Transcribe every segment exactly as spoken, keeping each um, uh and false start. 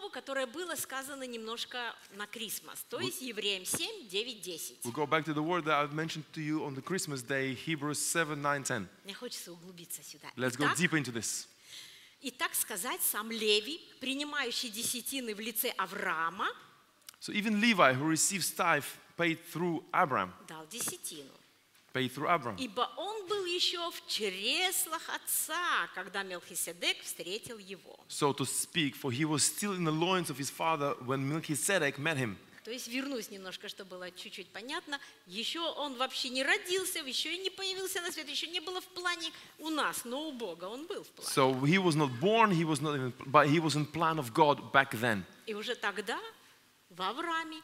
слову, которое было сказано немножко на Крисмас, то есть Евреям семь, девять, десять. We'll go back to the word that I've mentioned to you on the Christmas day, Hebrews seven, nine, ten. Мне хочется углубиться сюда. Let's go Итак, deeper into this. и так сказать, сам Левий, принимающий десятины в лице Авраама, So even Levi, who receives tithe, paid through Abraham, дал десятину. paid through Abraham. Ибо он был еще в чреслах отца, когда Мелхиседек встретил его. So to speak, for he was still in the loins of his father when Melchizedek met him. То есть вернусь немножко, чтобы было чуть-чуть понятно. Еще он вообще не родился, еще и не появился на свет, еще не было в плане у нас, но у Бога он был в плане. So he was not born, he was not even, but he was in plan of God back then. И уже тогда в Аврааме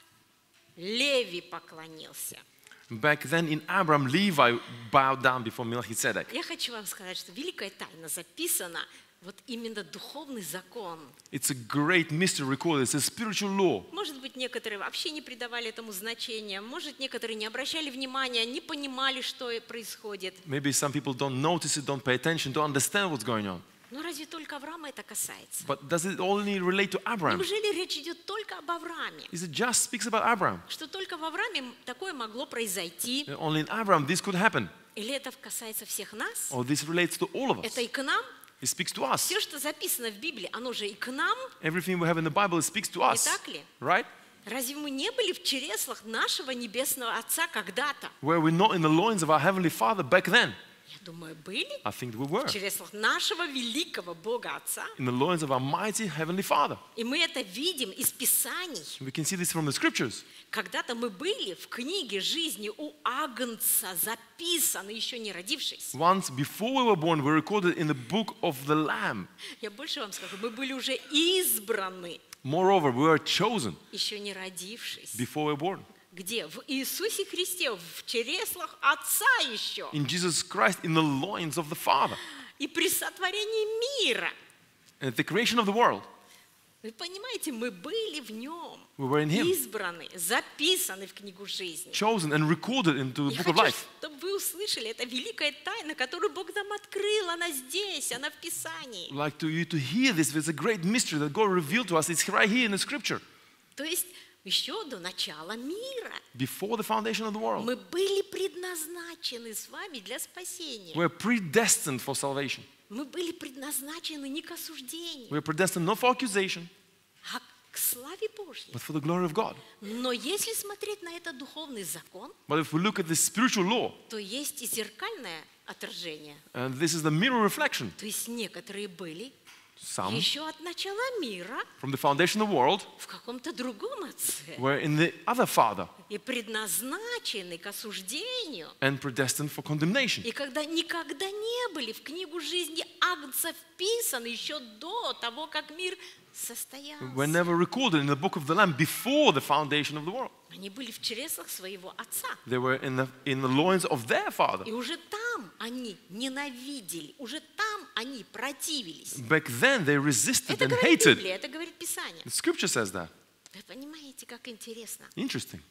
Леви поклонился. Back then in Abraham, Levi bowed down before Melchizedek. Я хочу вам сказать, что великая тайна записана, вот именно духовный закон. It's a great mystery recorded. It's a spiritual law. Может быть, некоторые вообще не придавали этому значения, может, некоторые не обращали внимания, не понимали, что происходит. Maybe some people don't notice it, don't pay attention, don't understand what's going on. Но разве только Авраама это касается? But does it only relate to Abraham? Неужели речь идет только об Аврааме? Is it just speaks about Abraham? Что только в Аврааме такое могло произойти? Only in Abraham this could happen. Или это касается всех нас? Or this relates to all of Это us. и к нам? It speaks to us. Все, что записано в Библии, оно же и к нам. Everything we have in the Bible, it speaks to Не us. так ли? Right? Разве мы не были в чреслах нашего Небесного Отца когда-то? Were we not in the loins of our Heavenly Father back then? Я думаю, были. I think we were. В чреслах нашего великого Бога Отца. In the loins of our mighty Heavenly Father. И мы это видим из Писаний. We can see this from the scriptures. Когда-то мы были в книге жизни у Агнца, записаны, еще не родившись. Once before we were born, we were recorded in the book of the Lamb. Я больше вам скажу, мы были уже избраны, Moreover, we were chosen еще не родившись. before we were born. Где? В Иисусе Христе, в чреслах Отца еще. In Jesus Christ, in the loins of the Father. И при сотворении мира. And at the creation of the world, Вы понимаете, мы были в Нем. we were in Him. Избраны, записаны в книгу жизни. Chosen and recorded into the Я book of хочу, life. чтобы вы услышали, это великая тайна, которую Бог нам открыл, она здесь, она в Писании. I'd like to you to hear this. It's a great mystery that God revealed to us. It's right here in the scripture. То есть еще до начала мира Before the foundation of the world, мы были предназначены с вами для спасения. we're predestined for salvation. Мы были предназначены не к осуждению, We're predestined not for accusation, а к славе Божьей. but for the glory of God. Но если смотреть на этот духовный закон, But if we look at this spiritual law, то есть и зеркальное отражение. and this is the mirror reflection, То есть некоторые были some еще от начала мира from the foundation of the world в каком-то другом отце were in the other father и предназначены к осуждению. and predestined for condemnation. И когда никогда не были в книгу жизни Агнца вписаны еще до того, как мир состоялся. Were never recorded in the book of the Lamb before the foundation of the world. Они были в чреслах своего отца. They were in the, in the loins of their father. И уже там они ненавидели, уже там они противились. Back then they resisted Это and говорит hated. Библия, это говорит Писание. The scripture says that. Вы понимаете, как интересно? Interesting.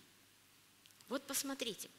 Вот посмотрите,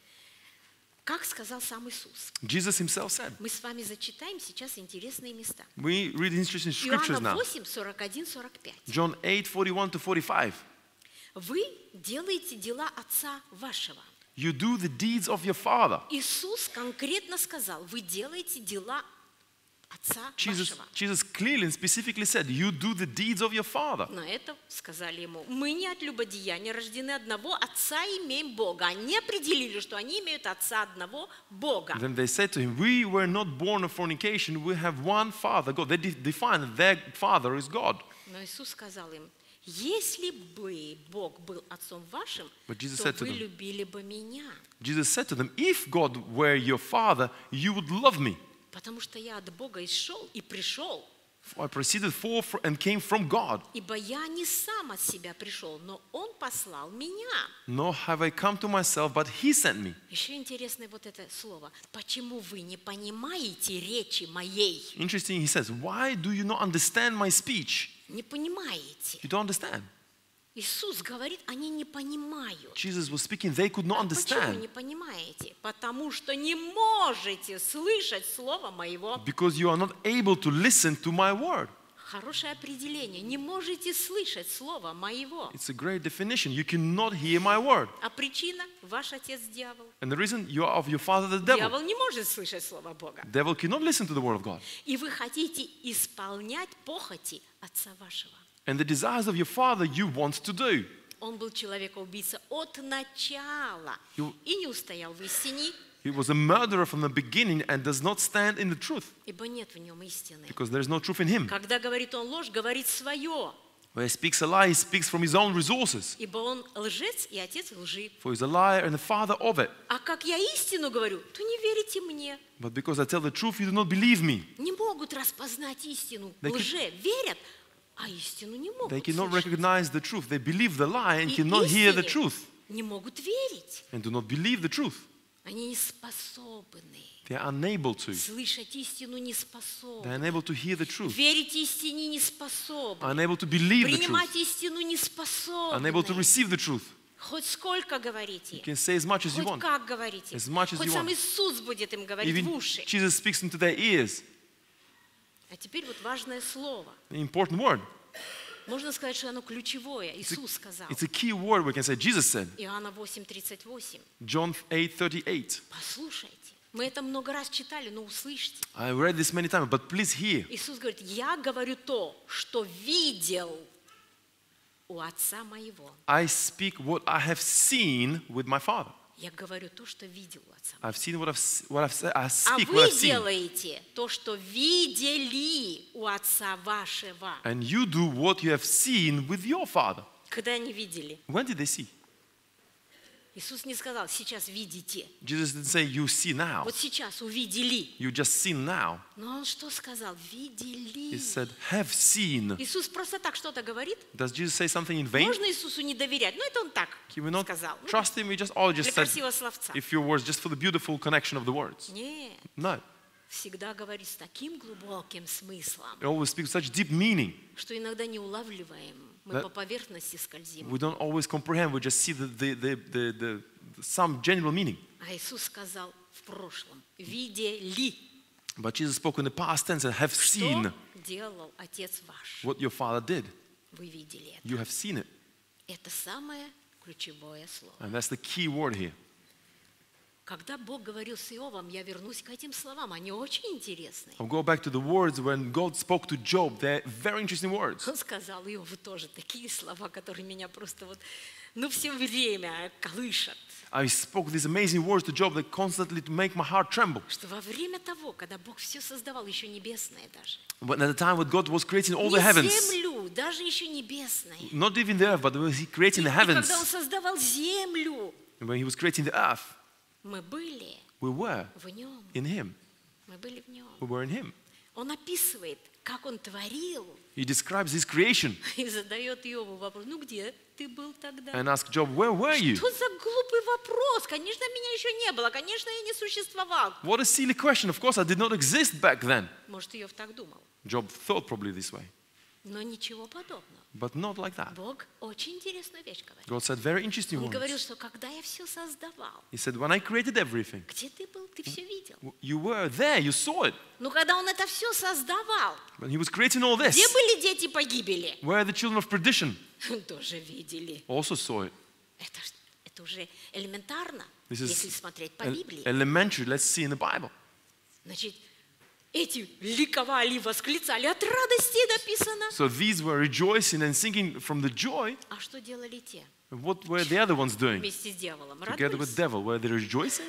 как сказал сам Иисус. Jesus himself said. Мы с вами зачитаем сейчас интересные места. We read interesting scriptures Иоанна now. восемь, сорок один, сорок пять. John eight, forty-one to forty-five. Вы делаете дела Отца вашего. You do the deeds of your father. Иисус конкретно сказал, вы делаете дела Отца Jesus, вашего. Jesus clearly and specifically said, you do the deeds of your father. На это сказали ему, мы не от любодеяния рождены одного Отца, имеем Бога. Они определили, что они имеют Отца одного Бога. Then they said to him, we were not born of fornication, we have one father, God. They de- defined that their father is God. Но Иисус сказал им, если бы Бог был Отцом вашим, But Jesus то said to вы them- любили бы меня. Jesus said to them, if God were your father, you would love me. Потому что я от Бога исшел и пришел. For I proceeded forth and came from God. Ибо я не сам от себя пришел, но Он послал меня. Nor have I come to myself, but he sent me. Еще интересное вот это слово. Почему вы не понимаете речи моей? Interesting, he says, why do you not understand my speech? Не понимаете. You don't understand. Иисус говорит, они не понимают. Jesus was speaking, they could not А почему understand. не понимаете? Потому что не можете слышать слово моего. Because you are not able to listen to my word. Хорошее определение. Не можете слышать слово моего. It's a great definition. You cannot hear my word. А причина – ваш отец дьявол. And the reason you are of your father the devil. Дьявол не может слышать слово Бога. Devil cannot listen to the word of God. И вы хотите исполнять похоти отца вашего. And the desires of your father you want to do. Он был человека-убийца от начала You- и не устоял в истине, He was a murderer from the beginning and does not stand in the truth ибо нет в нем истины. because there is no truth in him. Когда говорит он ложь, говорит свое, Where he speaks a lie, he speaks from his own resources. ибо он лжец и отец лжи. For he's a liar and the father of it. А как я истину говорю, то не верите мне. But because I tell the truth, you do not believe me. Не могут распознать истину They в can- лже, верят, а истину не могут They cannot слышать. recognize the truth. They believe the lie and И cannot hear the истине truth не могут верить. and do not believe the truth. Они не способны. They are unable to. Слышать истину не They are способны. unable to hear the truth. Верить истине не способны. Unable to believe the Принимать truth. истину не Unable to способны. receive the truth. Хоть сколько говорите, You can say as much as you хоть want. как говорите, As much as хоть you сам want. Иисус будет им говорить в Even уши. Jesus speaks into their ears. А теперь вот важное слово. An important word. Можно сказать, что оно ключевое. Иисус сказал. It's a key word we can say. Jesus said. Иоанна восемь тридцать восемь. John eight thirty-eight. Послушайте. Мы это много раз читали, но услышьте. I read this many times, but please hear. Иисус говорит, я говорю то, что видел у отца моего. I speak what I have seen with my father. Я говорю то, что видел у отца моего. I've seen what I've, s- what I've said. I А speak what вы I've seen. делаете то, что видели у отца вашего. And you do what you have seen with your father. Когда они видели? When did they see? Иисус не сказал, сейчас видите. Jesus didn't say you see now. Вот сейчас увидели. You just seen now. Но он что сказал? Видели. He said have seen. Иисус просто так что-то говорит. Does Jesus say something in vain? Можно Иисусу не доверять? Ну, это он так Can we not сказал. Ну, trust him? We just all для just said красивого словца. a few words just for the beautiful connection of the words. Нет. No. Всегда говорит с таким глубоким смыслом, It always speaks with such deep meaning. что иногда не улавливаем. Мы Да. по поверхности скользим. We don't always comprehend. We just see the, the, the, the, the, some general meaning. А Иисус сказал в прошлом, видели, But Jesus spoke in the past tense and have seen что делал Отец ваш. what your father did. Вы видели это. You have seen it. Это самое ключевое слово. And that's the key word here. Когда Бог говорил с Иовом, я вернусь к этим словам, они очень интересные. I'll go back to the words when God spoke to Job. They're very interesting words. Он сказал Иову тоже такие слова, которые меня просто вот, ну, все время колышат. I spoke these amazing words to Job that constantly to make my heart tremble. Что во время того, когда Бог все создавал, еще небесное даже, But at the time when God was creating all the не heavens, землю, даже еще небесное. not even the earth, but when He creating И the когда heavens, Он создавал землю, and when He was creating the earth, мы были we were в Нем, in Him. мы были в Нем. We were in Him. Он описывает, как Он творил, He describes His creation и задает Иову вопрос, ну где ты был тогда? and asks Job, where were you? Что за глупый вопрос? Конечно, меня еще не было, конечно, я не существовал. What a silly question. Of course, I did not exist back then. Может, Иов так думал, Job thought probably this way, но ничего подобного. but not like that. Бог очень интересную вещь говорит. God said very interesting Он говорил, words. что когда я все создавал, He said, when I created everything, где ты был, ты все видел. you were there, you saw it. Но когда Он это все создавал, When He was creating all где this, были дети погибели? where the children of perdition Тоже видели. also saw it. Это, ж- это уже элементарно, This если is смотреть по el- Библии. elementary. Let's see in the Bible. Значит, эти ликовали, восклицали, от радости написано. So these were rejoicing and singing from the joy. А что делали те What were the other ones doing? вместе с дьяволом? Together with Радовались? devil, were they rejoicing?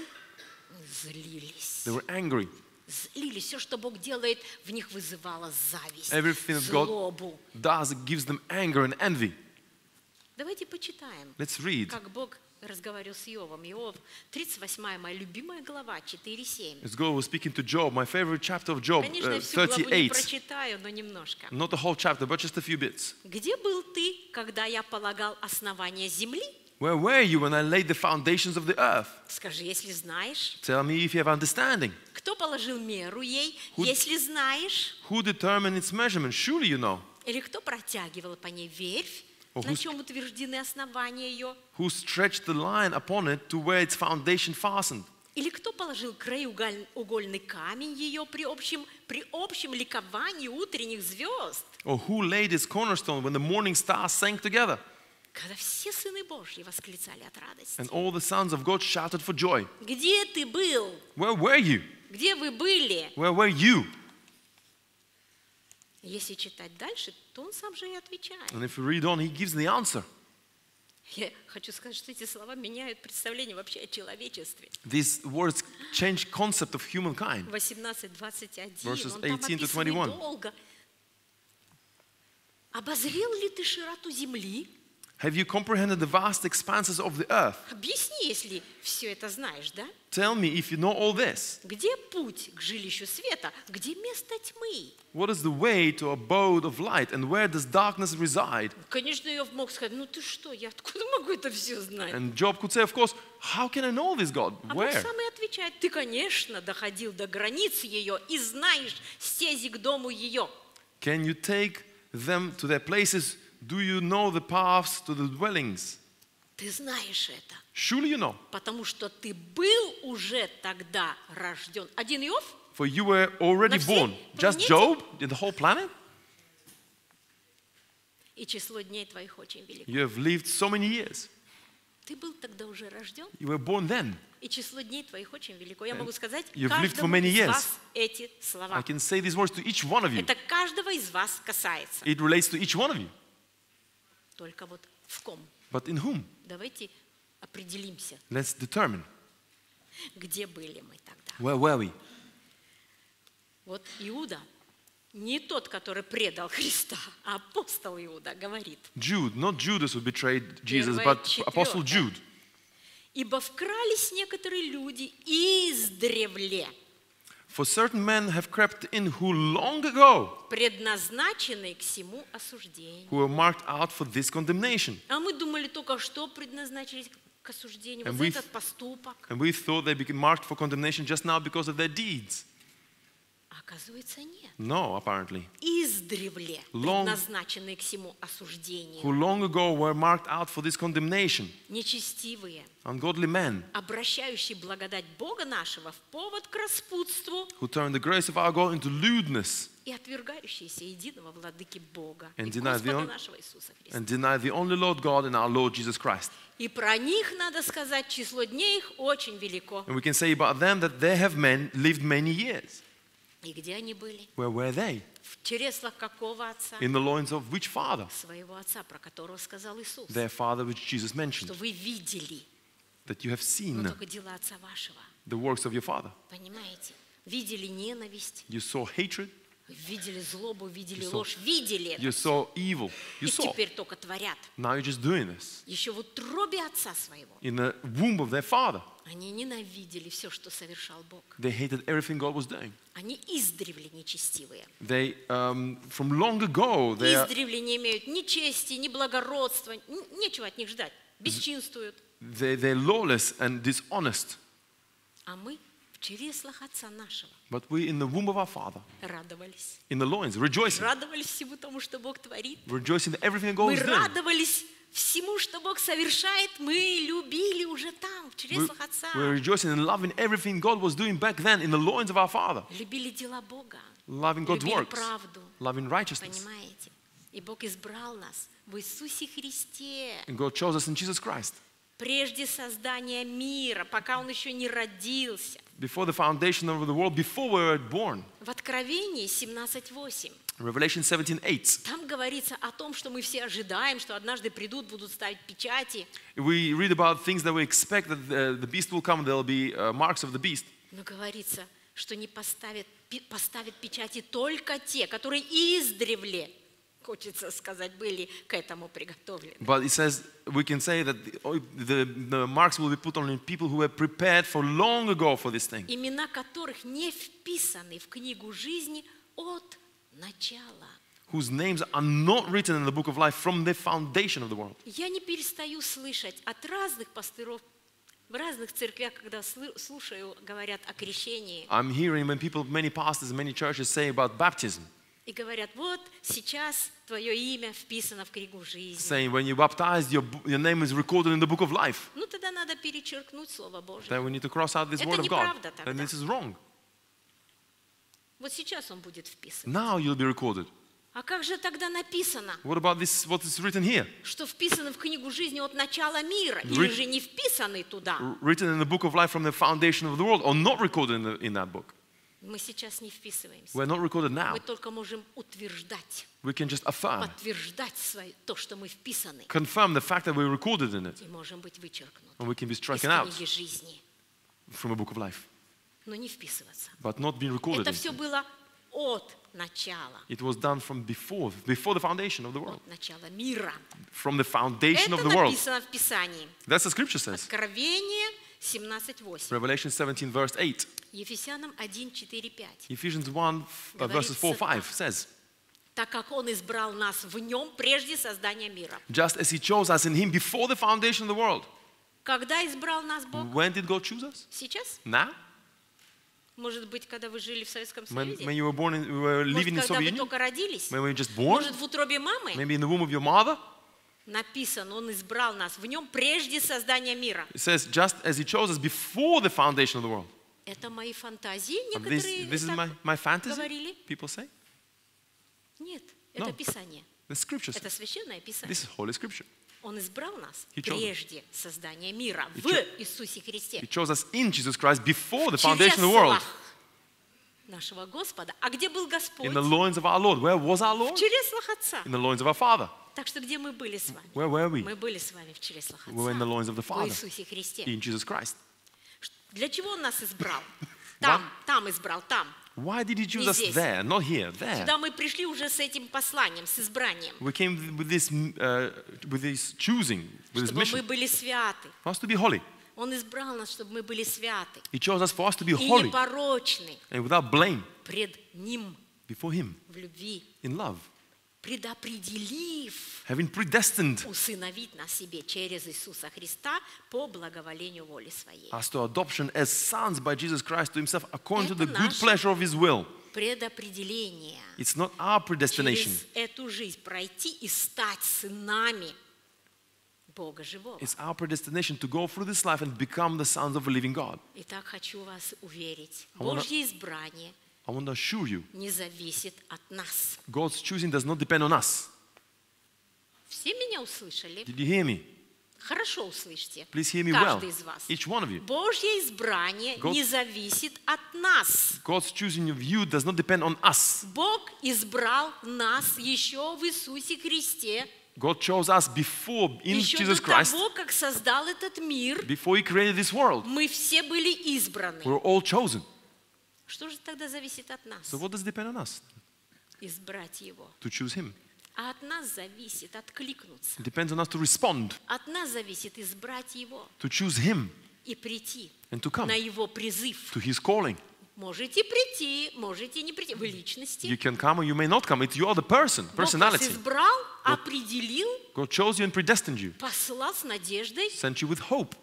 Злились. They were angry. Злились. Все, что Бог делает, в них вызывало зависть, Everything that God злобу. does, it gives them anger and envy. Давайте почитаем, Let's read. как Бог разговаривал с Иовом. Иов, тридцать восьмая, моя любимая глава, четыре семь. Let's go. We're speaking to Job, my favorite chapter of Job, Конечно, uh, я всю главу не thirty-eight. прочитаю, но немножко. Not the whole chapter, but just a few bits. Где был ты, когда я полагал основания земли? Where were you when I laid the foundations of the earth? Скажи, если знаешь. Tell me if you have understanding. Кто положил меру ей, Who- если знаешь? Who determined its measurement? Surely you know. Или кто протягивал по ней верфь, Or на who's- чем утверждены основания ее? Who stretched the line upon it to where its foundation fastened? Или кто положил краеугольный камень ее при общем, при общем ликовании утренних звезд? Or who laid his cornerstone when the morning stars sang together? Когда все сыны Божьи восклицали от радости. And all the sons of God shouted for joy. Где ты был? Where were you? Где вы были? Where were you? Если читать дальше, то он сам же и отвечает. And if we read on, he gives the answer. Я хочу сказать, что эти слова меняют представление вообще о человечестве. These words change concept of humankind. восемнадцать двадцать один, Verses он там eighteen to описанный twenty-one. долго. Обозрел ли ты широту земли? Have you comprehended the vast expanses of the earth? Объясни, если все это знаешь, да? Tell me if you know all this. Где путь к жилищу света? Где место тьмы? What is the way to abode of light, and where does darkness reside? Конечно, Иов мог сказать, ну ты что, я откуда могу это все знать? And Job could say, of course, how can I know this, God? А Бог Where? сам и отвечает, ты, конечно, доходил до границ ее и знаешь стези к дому ее. Can you take them to their places? Do you know the paths to the dwellings? Ты знаешь это, Surely you know, потому что ты был уже тогда рожден. Один Иов? for you were already На всей born. Just планете? Job in the whole planet? И число дней твоих очень велико. You have lived so many years. Ты был тогда уже рожден, You were born then. и число дней твоих очень велико. Я могу сказать you've lived for каждому many из years. вас эти I слова. can say these words to each one of you. Это каждого из вас касается. It relates to each one of you. Только вот в ком? But in whom? Давайте определимся, Let's determine. где были мы тогда. Where were we? Вот Иуда, не тот, который предал Христа, а апостол Иуда говорит. Jude, not Judas who betrayed Jesus, Первое, but Apostle четвертое. Jude. Ибо вкрались некоторые люди издревле, For certain men have crept in who long ago, предназначенные к всему осуждению. who were marked out for this condemnation. А мы думали только, что предназначились к осуждению. And Вот we- за этот поступок. And we thought they became marked for condemnation just now because of their deeds. А оказывается, нет. No, apparently. Издревле Long- предназначенные к всему осуждению. Who long ago were marked out for this condemnation. Нечестивые, Ungodly men обращающие благодать Бога нашего в повод к распутству who turned the grace of our God into lewdness и отвергающиеся единого владыки Бога And и deny the Господа on- нашего Иисуса Христа. and deny the only Lord God and our Lord Jesus Christ. И про них, надо сказать, число дней их очень велико. And we can say about them that they have men lived many years. И где они были? Where were they? В чреслах какого отца? In the loins of which father? Своего отца, про которого сказал Иисус. Their father which Jesus Что mentioned. вы видели, That you have но seen только дела отца вашего. the works of your father. Понимаете? Видели ненависть, You saw hatred. видели злобу, видели You saw- ложь, видели You это. saw evil. You И saw. теперь только творят. Now you're just doing this. Еще в утробе отца своего. In the womb of their father. Они ненавидели все, что совершал Бог. They hated everything God was doing. Они издревле нечестивые. They, um, from long ago, they are, Издревле не имеют ни чести, ни благородства. Н- Нечего от них ждать. Бесчинствуют. they, they're lawless and dishonest. А мы в чреслах отца нашего But we in the womb of our father, радовались. in the loins, rejoicing. Радовались всему тому, что Бог творит. Rejoicing in everything God Мы is doing. радовались всему, что Бог совершает. Мы любили уже там, в We, чреслах отца. we're rejoicing and loving everything God was doing back then in the loins of our father. Любили дела Бога. Loving God's Любили works, правду. loving righteousness. Понимаете? И Бог избрал нас в Иисусе Христе. And God chose us in Jesus Christ. Прежде создания мира, пока Он еще не родился. Before the foundation of the world, before we were born. В Откровении семнадцать восемь. Revelation seventeen eight. Там говорится о том, что мы все ожидаем, что однажды придут, будут ставить печати. We read about things that we expect that the, the beast will come, there will be uh, marks of the beast. Но говорится, что не поставят, пи- поставят печати только те, которые издревле, хочется сказать, были к этому приготовлены. But it says, we can say that the, oh, the, the marks will be put on people who were prepared for long ago for this thing. Имена которых не вписаны в книгу жизни от начала. Whose names are not written in the book of life from the foundation of the world. Я не перестаю слышать от разных пастыров, в разных церквях, когда слы- слушаю, говорят о крещении. I'm hearing when people, many pastors, many churches say about baptism. И говорят, вот сейчас твое имя вписано в книгу жизни. saying when you're baptized, your, bo- your name is recorded in the book of life. Ну тогда надо перечеркнуть Слово Божие. Then we need to cross out this Это word of God. неправда тогда. Then this is wrong. Вот сейчас он будет вписан. Now you'll be recorded. А как же тогда написано, What about this, what is written here? что вписано в книгу жизни от начала мира, Ри- или же не вписаны туда? R- Written in the book of life from the foundation of the world, or not recorded in, the, in that book? Мы сейчас не вписываемся. We're not recorded now. Мы только можем утверждать, We can just affirm, подтверждать свое, то, что мы вписаны, confirm the fact that we're recorded in it, и можем быть вычеркнуты and we can be из stricken out книги жизни, from a book of life, но не вписываться. but not being recorded Это in все it. было от начала, It was done from before, before the foundation of the world, от начала мира. from the foundation Это of the world. написано в Писании. That's what Scripture says. Откровение семнадцать восемь. Revelation seventeen, verse eight. Ефесянам один, четыре, пять. Ephesians one, uh, verses four, five says, Так как Он избрал нас в Нем прежде создания мира. just as He chose us in Him before the foundation of the world. Когда избрал нас Бог? When did God choose us? Сейчас? Now? Может быть, когда вы жили в Советском When, Союзе? when you were born, in, you were Может, living in когда Soviet вы Union? только родились? When we were just born? Может, в утробе мамы? Maybe in the womb of your mother? Написано, Он избрал нас в Нем прежде создания мира. It says, just as He chose us before the foundation of the world. Это мои фантазии, And this, некоторые this is так my, my fantasy, говорили. people say. Нет, это No. Писание. The Scripture Это says. Священное Писание. This is Holy Scripture. Он избрал нас He chose us. прежде создания мира He в cho- Иисусе Христе. He chose us in Jesus Christ before the В foundation of the world. чреслах нашего Господа. А где был Господь? In the loins of our Lord. Where was our В Lord? чреслах Отца. In the loins of our Father. Так что где мы были с вами? Where were we? Мы были с вами в чреслах We were in the Отца. loins of the В Father. Иисусе Христе. In Jesus Christ. Для чего Он нас избрал? Там, там избрал, там. Why did He choose Не us здесь. there, not here, there? Сюда мы пришли уже с этим посланием, с избранием. We came with this, uh, with this choosing, with this Чтобы мы mission. были святы. For us to be holy. Он избрал нас, чтобы мы были святы. He chose us for us to be И holy непорочны and without blame пред Ним before Him в любви. in love, Предопределив having predestined усыновить нас себе через Иисуса Христа по благоволению воли Своей. us to adoption as sons by Jesus Christ to Himself according to the Это good наше pleasure of His will. Предопределение. It's not our predestination. Через эту жизнь пройти и стать сынами Бога живого. It's our predestination to go through this life and become the sons of a living God. Итак, хочу вас уверить, I wanna- Божье избрание I want to assure you, не зависит от нас. God's choosing does not depend on us. Все меня услышали? Did you hear me? Хорошо услышьте. Please hear me well. Каждый из вас. Each one of you. Божье избрание God- не зависит от нас. God's choosing of you does not depend on us. Бог избрал нас еще в Иисусе Христе, God chose us before in еще Jesus до Christ, того, как создал этот мир. before He created this world. Мы все были избраны. We're all chosen. Что же тогда зависит от нас? So what does depend on us? Избрать Его. To choose Him. А от нас зависит откликнуться. It depends on us to respond, От нас зависит избрать Его to choose Him и прийти and to come на Его призыв. to His calling. Можете прийти, можете не прийти. Вы личности. You can come or you may not come. It's you are the person, Бог вас personality. избрал, определил, God chose you and predestined you, послал с надеждой. sent you with hope.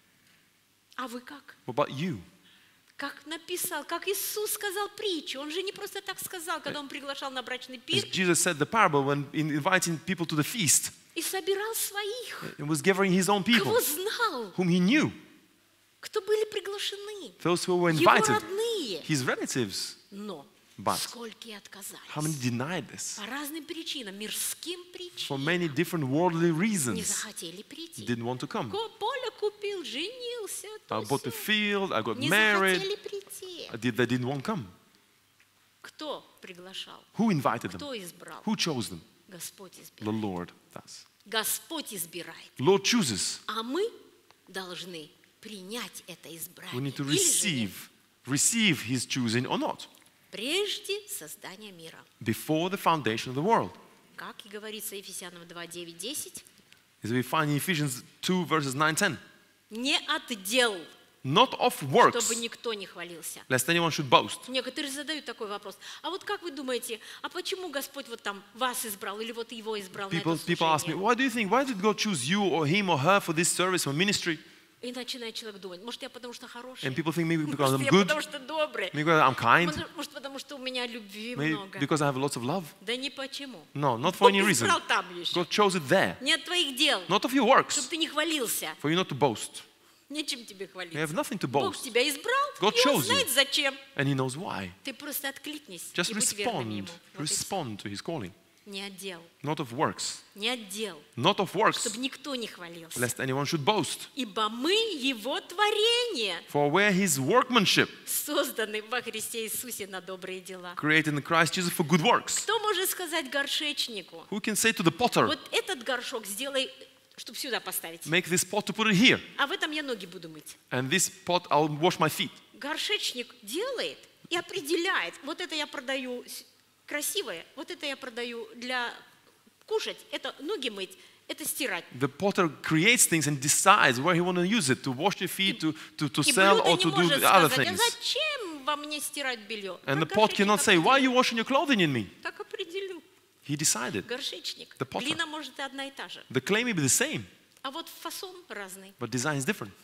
А вы как? What about you? Как написал, как Иисус сказал притчу. Он же не просто так сказал, когда Он приглашал на брачный As пир Jesus said the parable when in inviting people to the feast, и собирал своих, He was gathering His own people, кого знал, whom He knew, кто были приглашены, those who were Его invited, родные. His relatives. Но But сколько отказались. how many denied this? По разным причинам, мирским For причинам, many different worldly не reasons, захотели прийти. didn't want to come. Ко- Поле купил, женился, то I bought the сё. field, I got Не married, захотели прийти. I did, they didn't want to come. Кто приглашал? Who invited them? Кто избрал? Who chose them? Господь The избирает. Lord does. Господь избирает. Lord chooses. А мы должны принять это We избрание. need to Или же нет. receive, receive His choosing or not. Прежде создания мира. Before the foundation of the world. Как и говорится Ефесянам два, девять, десять. As we find in Ephesians two verses nine, ten. Не от дел, Not of works, чтобы никто не хвалился. lest anyone should boast. Некоторые задают такой вопрос. А вот как вы думаете, а почему Господь вот там вас избрал или вот его избрал на People, это people ask me, служение? why do you think, why did God choose you or him or her for this service or ministry? И начинает человек думать, может, я потому что хороший, And people think maybe because может, I'm я good, потому что добрый, maybe because I'm kind, может, может, потому что у меня любви maybe много. because I have lots of love. Да не почему. No, not for Бог any reason. избрал там еще. God chose it there, Не от твоих дел, not of your чтобы works, ты не хвалился. for you not to boast. Нечем тебе You хвалиться. have nothing to Бог boast, тебя избрал, God и Он chose you. знает зачем. and He knows why. Ты просто откликнись Just и будь верным respond, Ему. Вот и всё. respond to His calling, Не отдел, not of works, не отдел, not of works, чтобы никто не хвалился. lest anyone should boast. Ибо мы Его творение, For we're His workmanship, созданы во Христе Иисусе на добрые дела. created in Christ Jesus for good works. Кто может сказать горшечнику, Who can say to the potter, вот этот горшок сделай, чтобы сюда поставить, make this pot to put it here, а в этом я ноги буду мыть? and this pot I'll wash my feet? Горшечник делает и определяет, вот это я продаю с- красивое, вот это я продаю для кушать, это ноги мыть, это стирать. The potter creates things and decides where he want to use it, to wash your feet, to, to, to И sell, блюдо or не to do может other сказать, а things. зачем во мне стирать белье? And the Так pot горшечник cannot say, why are you определил. washing your clothing in me? Так определил. He decided. Горшечник. The potter. Глина может и одна и та же. The clay may be the same, А вот фасон разный. but design is different.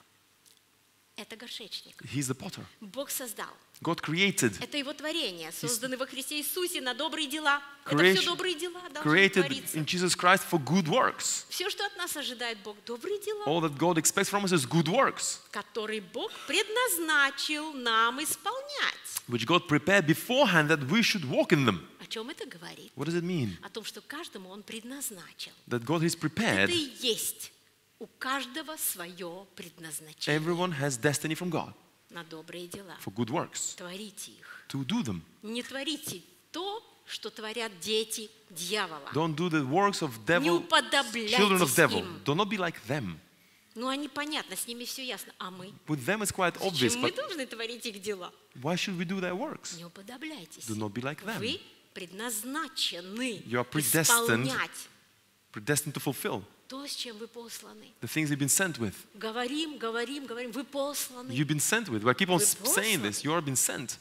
Это горшечник. He's the potter. Бог создал. God created, Это Его творение, созданы во Христе Иисусе на добрые дела. Это Creation- все добрые дела должны created твориться. in Jesus Christ for good works. Все, что от нас ожидает Бог, добрые дела, All that God expects from us is good works, которые Бог предназначил нам исполнять. which God prepared beforehand that we should walk in them. О чем это говорит? What does it mean? О том, что каждому Он предназначил. That God is prepared. Это и есть у каждого свое предназначение Everyone has destiny from God на добрые дела. for good works, Творите их. to do them. Не творите то, что творят дети дьявола. Don't do the works of Не devil, children of уподобляйтесь devil. им. Do not be like them. Ну, они понятно, с ними все ясно. А мы? With them it's quite obvious, Чем мы but должны творить их дела? why should we do their works? Не уподобляйтесь. Do not be like them. Вы предназначены You are predestined. исполнять Predestined to fulfill то, с чем вы посланы. the things you've been sent with. Говорим, говорим, говорим. Вы посланы. You've been sent with. I keep on Вы s- saying посланы. this. You are been sent.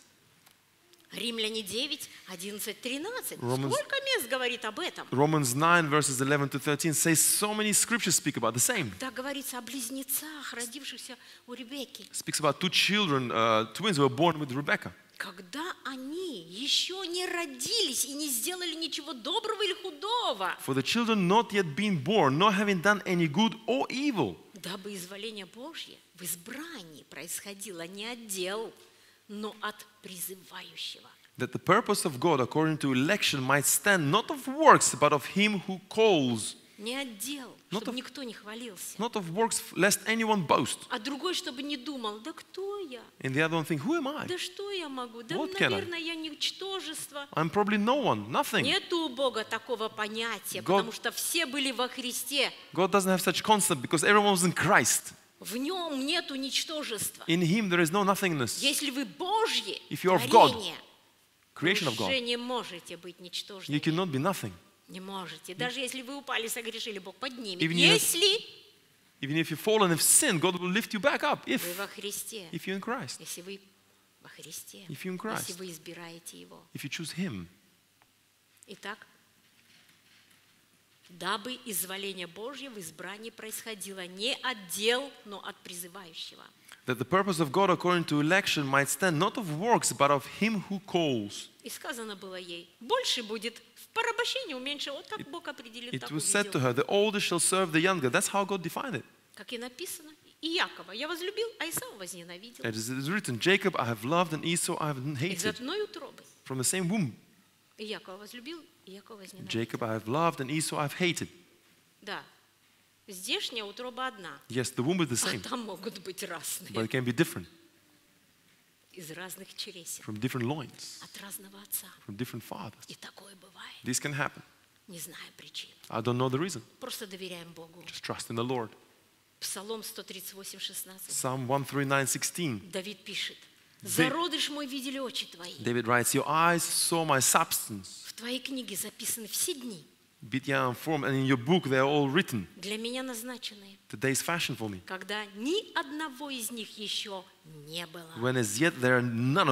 Римляне девять, одиннадцать, тринадцать. Romans- Сколько мест говорит об этом? Romans nine verses eleven to thirteen says so many scriptures speak about the same. Так говорится о близнецах, родившихся у Ребекки. Speaks about two children, uh, twins who were born with Rebecca. Когда они еще не родились и не сделали ничего доброго или худого, For the children not yet being born, not having done any good or evil, дабы изволение Божье в избрании происходило не от дел, но от призывающего. that the purpose of God according to election might stand not of works, but of him who calls. Не от дел, Not чтобы of- никто не хвалился. Not of works, lest anyone boast. А другой, чтобы не думал, да кто я? And the other one think, who am I? Да что я могу? Да, What can I? наверное, я ничтожество. I'm probably no one, nothing. Нету у Бога такого понятия, God- потому что все были во Христе. God doesn't have such concept because everyone was in Christ. В нем нету ничтожества. In him there is no nothingness. Если вы Божьи, If you are of God, творение, Creation вы of God. уже не можете быть You ничтожными. cannot be nothing. Не можете. Даже если вы упали, согрешили, Бог поднимет. Even you- Если Even if you've fallen and sinned, God will lift you back up. вы If, во Христе. if you're in Christ. Если вы во Христе. If you're in Christ. Если вы избираете Его. If you choose him. Итак, дабы изволение Божье в избрании происходило не от дел, но от призывающего. That the purpose of God according to election might stand not of works, but of him who calls. И сказано было ей, больше будет в порабощении, уменьше. Вот как Бог определил, It так was said to увидел. her, the older shall serve the younger. That's how God defined it. Как и написано, и Якова я возлюбил, а Исава возненавидел. It is it is written, Jacob I have loved and Esau I have Из hated. одной утробы. From the same womb. И Якова возлюбил, и Якова возненавидел. Jacob I have loved and Esau I have hated. Да. Здешняя утроба одна, Yes, the womb is the а same, там могут быть разные. but it can be different. Из разных чересел, From different loins, от разного отца. from different fathers. И такое бывает. This can happen. Не зная причин. I don't know the reason. Просто доверяем Богу. Just trust in the Lord. Псалом сто тридцать восемь, шестнадцать. Psalm one thirty-nine, sixteen. Давид пишет. Зародыш мой видели очи твои. David writes, Your eyes saw my substance, В твоей книге записаны все дни, Bidya and form, and in your book they are all written. для меня назначенные, The days fashioned for me, когда ни одного из них еще не было. when as yet there are none of them.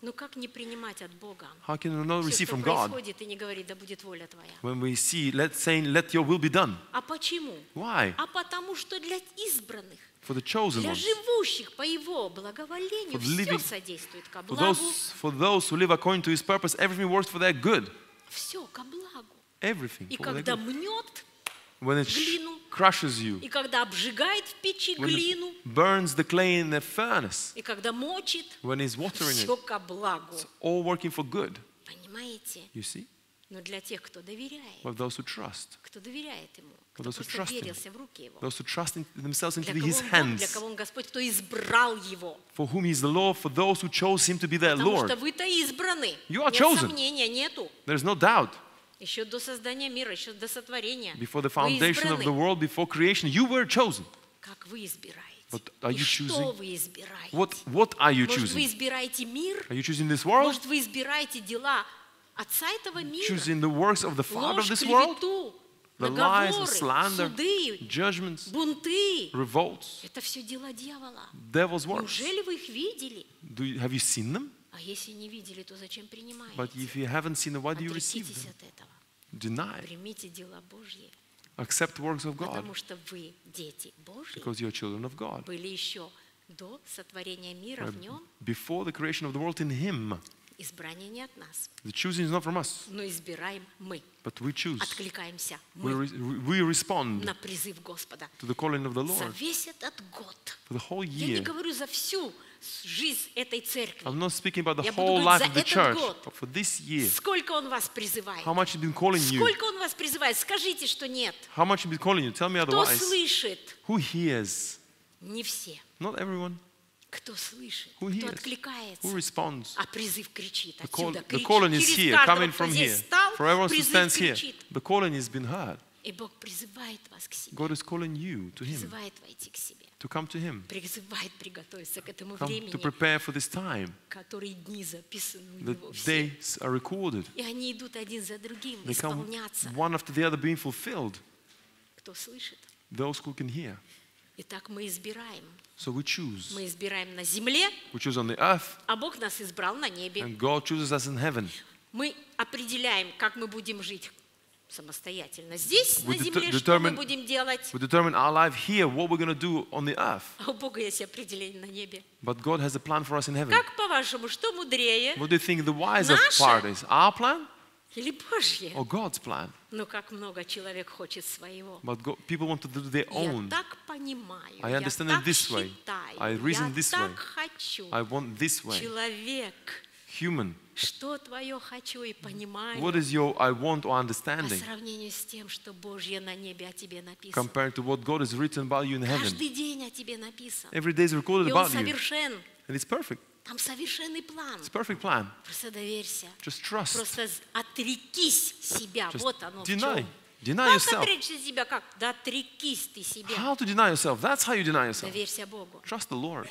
Ну как не принимать от Бога? How can we not Все, receive что from God происходит, и не говорить, да будет воля Твоя. when we see, let's saying, let your will be done? А почему? Why? А потому что для избранных, For the chosen для ones, живущих по Его благоволению, For все living- содействует ко for благу. those, for those who live according to His purpose, everything works for their good. Все ко благу. Everything И for their когда good. мнет, When it sh- глину, crushes you, и когда обжигает в печи when глину, it burns the clay in the furnace, и когда мочит, when He's watering it, все ко благу. all working for good. Понимаете? You see? Но для тех, кто доверяет, For those who trust, кто доверяет Ему, For кто those who просто trust Him. верился в руки Его, those who trust in themselves into для кого His Он Бог, для hands, кого Он Господь, кто избрал Его. for whom He is the Lord, for those who chose Him to be their Потому Lord. что вы-то избраны. You are Нет chosen. сомнения, нету. There's no doubt. Еще до создания мира, еще до сотворения. Before the Вы foundation of избраны. the world, before creation, you were chosen. Как вы избираете? But are И you что choosing? вы избираете? What, what are you Может, вы choosing? избираете мир? Are you choosing this world? Может, вы избираете дела Отца этого мира? Choosing the works of the Father of Ложь, this world? клевету, The lies, наговоры, slander, суды, judgments, бунты. revolts, Это все дела дьявола. devil's works. Неужели вы их видели? Do you, have you seen them? А если не видели, то зачем принимаете? But if you haven't seen them, why do you receive Отрекитесь them? от этого. Deny. Примите дела Божьи, Accept works of God потому что вы дети Божьи. because you're children of God. Были еще до сотворения мира в Нем. Before the creation of the world in Him, Избрание не от нас, the choosing is not from us, но избираем мы. but we choose. Откликаемся We, мы re- we respond на призыв Господа. to the calling of the За Lord весь этот год. for the whole Я не year. говорю за всю жизнь этой церкви. I'm not speaking about the Я буду whole говорить life за of the этот church, год. but for this year. Сколько Он вас призывает? How much He's been calling you? Сколько Он вас призывает? Скажите, что нет. How much He's been calling you? Tell me Кто otherwise. слышит? Who hears? Не все. Not everyone. Кто слышит? Who Кто hears? откликается? Who responds? А призыв кричит The, call, отсюда. the кричит. calling is Через here, каждого, coming кто from здесь here. стал, For everyone who призыв stands here, кричит. the calling has been heard. И Бог призывает вас к себе. God is calling you to Him, Призывает войти к себе. to come to Him, Призывает приготовиться к этому come to времени, prepare for this time. которые дни записаны у The Него все. days are recorded. И они идут один за другим, They come исполняться. one after the other being fulfilled. Кто слышит? Those who can hear. Итак, мы избираем. So we choose. Мы избираем на земле, We choose on the earth, а Бог нас избрал на небе. and God chooses us in heaven. Мы определяем, как мы будем жить самостоятельно. Здесь, We на земле, det- что мы determine- будем делать. We determine our life here, what we're going to do on the earth. А у Бога есть определение на небе. But God has a plan for us in heaven. Как по-вашему, что мудрее? What do you think the wiser Наше? part is? Our plan Или Божье? or God's plan? Ну, как много человек хочет своего. But God, people want to do their Я own. так понимаю, I я understand так it this way. считаю, I reason я this так way. хочу. I want this way. Человек, Human. что твое хочу и понимаю What is your I want or по understanding сравнению с тем, что Божье на небе о тебе написано. compared to what God has written about you in heaven? Каждый день о тебе написано. Every day is recorded И он about you. совершен. And it's perfect. Там совершенный план. It's a perfect plan. Просто доверься. Just trust. Просто з- отрекись себя. Just Вот оно в deny. чем. Deny Как yourself. отречься себя? Как? Да отрекись ты себя. How to deny yourself? That's how you deny yourself. Доверься Богу. Trust the Lord.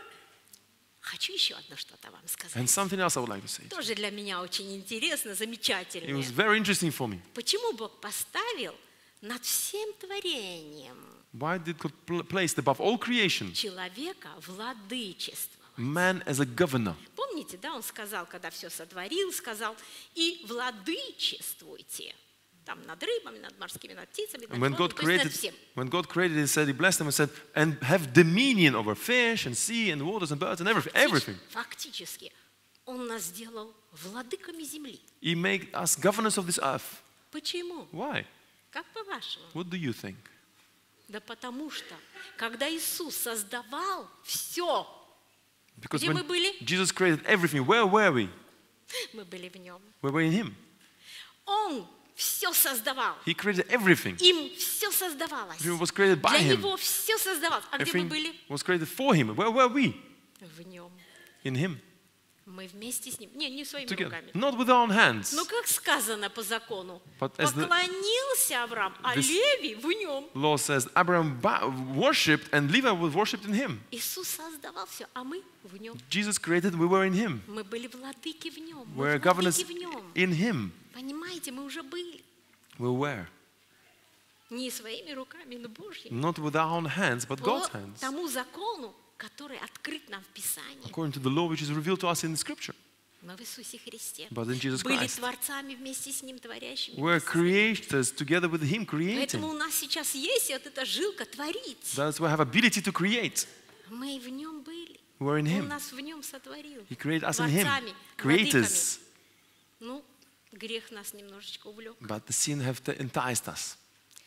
Хочу еще одно что-то вам сказать. And something else I would like to say. Тоже для меня очень интересно, It замечательно. was very interesting for me. Почему Бог поставил над всем творением Why did God pl- place above all creation человека владычество? man as a governor? Помните, да, он сказал, когда все сотворил, сказал, и владычествуйте. Там над рыбами, над морскими, над птицами, над And when водой, God то есть над created, всем. when God created, He said He blessed them and said, and have dominion over fish and sea and waters and birds and everything. Everything. Фактически, он нас сделал владыками земли. He made us governors of this earth. Почему? Why? Как по-вашему? What do you think? Да потому что, когда Иисус создавал все, Because Где мы when были? Jesus created everything, where were we? мы были в Нем. We were in Him. Он все создавал. He created everything. Им все создавалось. Everything was created by Для Him. Него все создавалось. А где мы Everything были? was created for Him. Where were we? В Нем. In Him. Мы вместе с Ним. Не, не своими Together. руками. Not with our own hands. Но как сказано по закону, But as the- поклонился Авраам, а this- Леви в Нем. Law says Abraham ba- worshipped and Levi was worshipped in Him. Иисус создавал все, а мы в Нем. Jesus created, we were in Him. Мы были владыки в Нем. We were Мы governors владыки в Нем. in Him. Понимаете, мы уже были. We were. Не своими руками, но Божьими. Not with our own hands, but По God's hands. тому закону, который открыт нам в Писании. According to the law which is revealed to us in the Scripture. Мы в Иисусе Христе. but in Jesus Были Christ. творцами вместе с Ним, творящими. We're вместе с Ним. creators together with Him Поэтому у creating. нас сейчас есть вот эта жилка творить. That's why we have ability to create. Мы в Нем были. We're in Он Him. нас в Нем сотворил. He created us in Him. Творцами, Creators. владыками. Ну, грех нас немножечко увлек. But the sin have t- enticed us.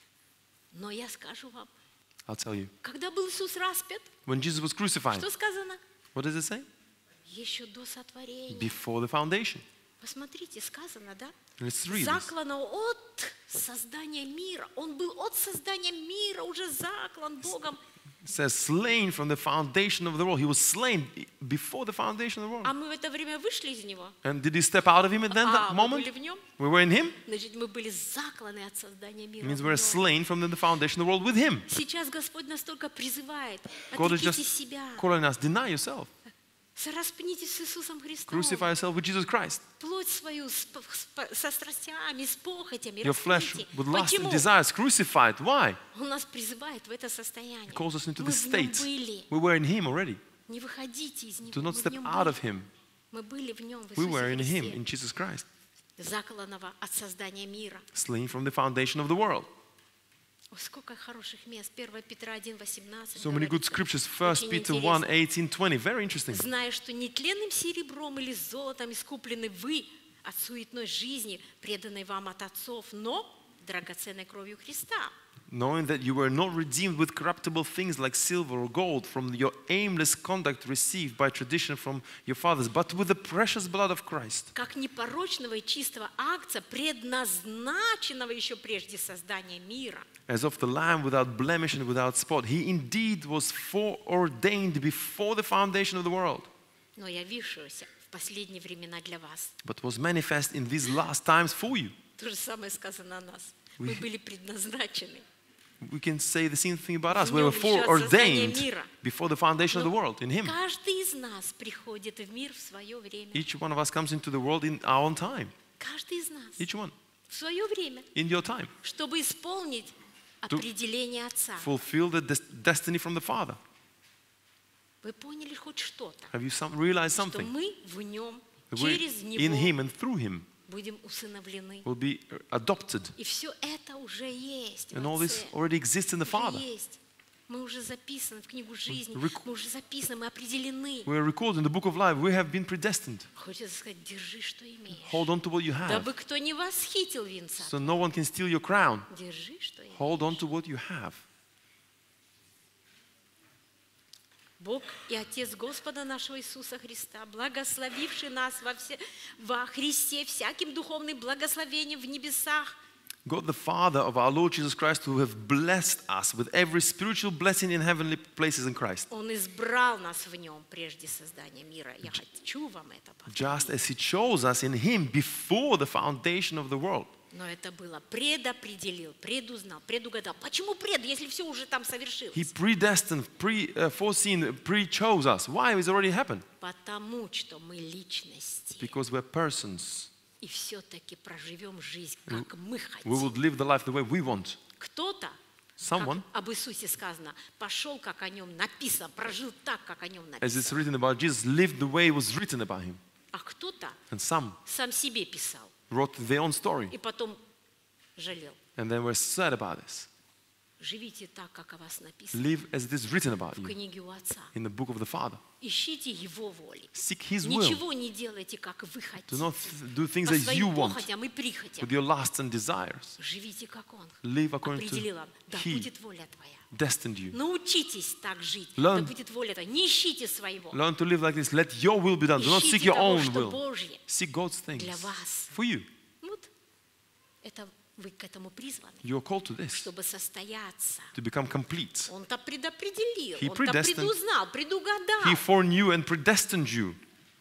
Но я скажу вам, I'll tell you. когда был Иисус распят, When Jesus was crucified, что сказано? what does it say? Еще до сотворения. Before the foundation. Посмотрите, сказано, да? Let's read this. Заклано от создания мира. Он был от создания мира уже заклан Богом. It says slain from the foundation of the world. He was slain before the foundation of the world. А мы в это время вышли из него. And did he step out of him at that А, мы moment? были в нем. We were in him. Значит, мы были закланы от создания It мира. means в we were нем. slain from the foundation of the world with him. Сейчас Господь настолько призывает. God is Отреките just себя. calling us, deny yourself. Сораспнитесь с Иисусом Христом. Crucify yourself with Jesus Christ. Плоть свою с- с- со страстями, с похотями. Your flesh распните. with lust and Почему? desires crucified. Why? Он нас призывает в это состояние. He calls us into Мы this в нем state. были. We were in him already. Не выходите из него. Do not Мы в step нем out были. of him. Мы были в нем, в We were Иисусе in him, Христе. in Jesus Christ. Закланного от создания мира. Slain from the foundation of the world. Ой, сколько хороших мест. первое Петра один, восемнадцать. So many говорит, good scriptures. First Очень Peter интересно. one, eighteen, twenty. Very interesting. Зная, что нетленным серебром или золотом искуплены вы от суетной жизни, преданной вам от отцов, но драгоценной кровью Христа. Knowing that you were not redeemed with corruptible things like silver or gold from your aimless conduct received by tradition from your fathers, but with the precious blood of Christ, Как непорочного и чистого акция, предназначенного еще прежде создания мира. as of the Lamb without blemish and without spot. He indeed was foreordained before the foundation of the world, Но явившегося в последние времена для вас. but was manifest in these last times for you. То же самое сказано о нас. Мы были предназначены. We can say the same thing about us. В We were нем еще от создания foreordained мира. before the foundation of the world, in Him. Каждый из нас приходит в мир в свое время. Each one of us comes into the world in our own time. Каждый из нас Each one. в свое время, In your time. чтобы исполнить определение Отца. Fulfill the des- destiny from the Father. Вы поняли хоть что-то? Have you some, realized Что something? мы в Нем, That we, через in Него Him and through Him, будем усыновлены. will be adopted. И все это уже есть в And all this Отце. already exists in the Уже Father. есть. Мы уже записаны в книгу жизни. Rec- Мы уже записаны, мы определены. We are recorded in the book of life. We have been predestined. Хочется сказать, держи, что имеешь. Hold on to what you have, Дабы кто не восхитил венца. so no one can steal your crown. Держи, что имеешь. Hold on to what you have. Бог и Отец Господа нашего Иисуса Христа, благословивший нас во, все, во Христе всяким духовным благословением в небесах, God the Father of our Lord Jesus Christ, who have blessed us with every spiritual blessing in heavenly places in Christ, Он избрал нас в Нем прежде создания мира. Я хочу вам это just повторить. as He chose us in Him before the foundation of the world. Но это было предопределил, предузнал, предугадал. Почему пред, если все уже там совершилось? He predestined, pre, uh, foreseen, pre-chose us. Why? It's already happened. Потому что мы личности. Because we're persons. И все-таки проживем жизнь, как мы We will хотим. live the life the way we want. Кто-то, Someone, как об Иисусе сказано, пошел, как о нем написано, прожил так, как о нем as it's написано. written about Jesus, lived the way it was written about Him. А кто-то And some сам себе писал wrote their own story. и потом жалел. And then were sad about this. Живите так, как о вас написано Live as it is written about в you книге у Отца. in the book of the Father. Ищите Его воли. Seek His will. Ничего не делайте, как вы Do not хотите. th- do things По as you своим want, похотям и прихотям. with your lusts and desires. Живите, как Он Live according определил to вам. Да He будет воля Твоя. destined you. Научитесь так жить. Learn- Да будет воля Твоя. Не ищите своего. Learn to live like this. Let your will be done. Do not seek Ищите your того, own что will. Божье Seek God's things для вас. for you. Вот это вы к этому призваны, You are called to this, чтобы состояться. to become complete. Он-то предопределил, He Он-то predestined. предузнал, предугадал. He foreknew and predestined you,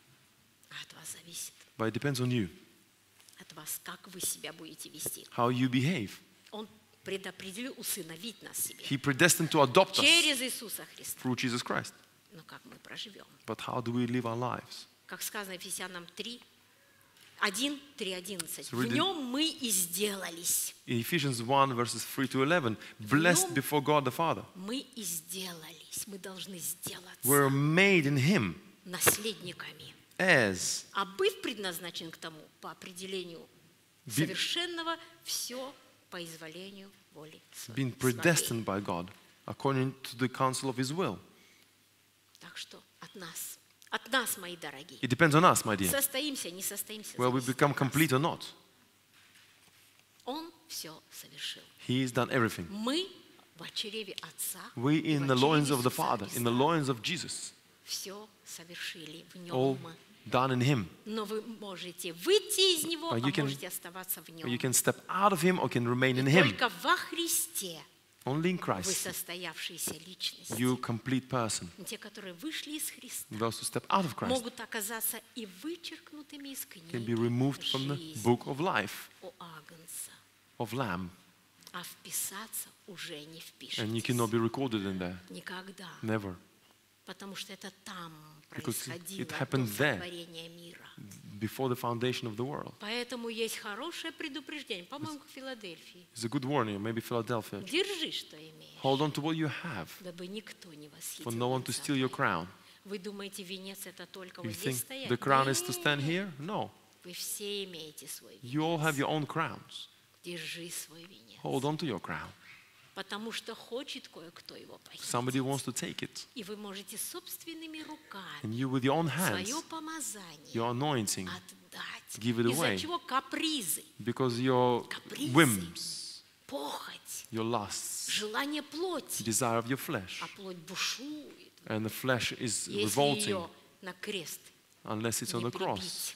А от вас зависит, but it depends on you, от вас, как вы себя будете вести. how you behave. Он предопределил усыновить нас себе He predestined to adopt us через Иисуса Христа. through Jesus Christ. Но как мы проживем? But how do we live our lives? Как сказано Ефесянам три, один, три, одиннадцать. So В read it. нем мы и сделались. In Ephesians one, verses three to eleven, blessed before God the Father. Мы и сделались. Мы должны сделаться We're made in Him, наследниками. heirs. А быть предназначен к тому по определению Be- совершенного все по изволению воли Being своей. predestined by God according to the counsel of His will. Так что от нас, от нас, мои дорогие, It depends on us, my dear, состоимся, не состоимся, whether we зависит become от нас. complete or not. Он все совершил. He has done everything. Мы в чреве Отца, We in the loins of the Father, in the loins of Jesus, все совершили в all Нем. done in Him. Но вы можете выйти из Него, Or а you can- можете оставаться в Or you Нем. can step out of Him or can remain in И Him. только во Христе Only in вы Christ, состоявшиеся личности. you complete person. Те, которые вышли из Христа, Those who step out of Christ могут оказаться и вычеркнутыми из can be книги removed from the жизни book of life у Агнца, of Lamb, а вписаться уже не and you cannot впишетесь. be recorded in there. Никогда. Never. Потому что это там Because происходило it до happened there. сотворения мира. Before the foundation of the world. Поэтому есть хорошее предупреждение, по-моему, к Филадельфии. It's a good warning, or maybe Philadelphia. Держи, что имеешь, Hold on to what you have, дабы никто не for восхитил no one to венца steal your твоего. crown. Вы думаете, венец это только You вот здесь think стоять? the crown is to Нет, stand here? No. вы все имеете свой You all have венец. your own crowns. Держи свой венец. Hold on to your crown. Потому что хочет кое-кто его Somebody похитить. wants to take it. И вы можете собственными руками And you with your own hands, свое помазание your anointing, отдать. give it Из-за away. чего капризы, because your Капризы. whims, похоть, your lusts, желание плоти, desire of your flesh, а плоть бушует, and the flesh is если revolting ее на крест unless it's on не the cross. прибить.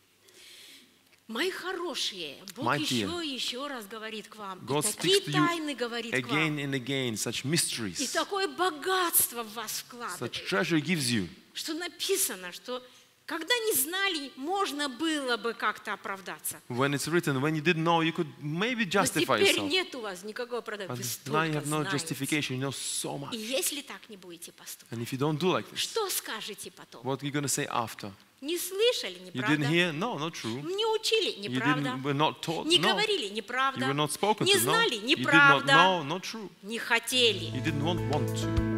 Мои хорошие, Бог My еще dear, и еще раз говорит к вам. God И такие speaks to you тайны говорит к Again вам. and again, such И mysteries, такое богатство в вас such вкладывает. treasure He gives you. Что написано, что когда не знали, можно было бы как-то оправдаться. When it's written, when you didn't know, you could maybe Но justify теперь yourself. нет у вас никакого оправдания. But Вы now you столько have no знаете. justification, you know so much. И если так не будете поступать, And if you don't do like this, что скажете потом? what are you going to say after? Не слышали, You неправда? didn't hear? No, not true. Не учили, You неправда? didn't, were not taught? Не No. говорили, You неправда? were not spoken Не to? No. знали, You did not неправда? know? Not true. Не хотели. You didn't want, want to.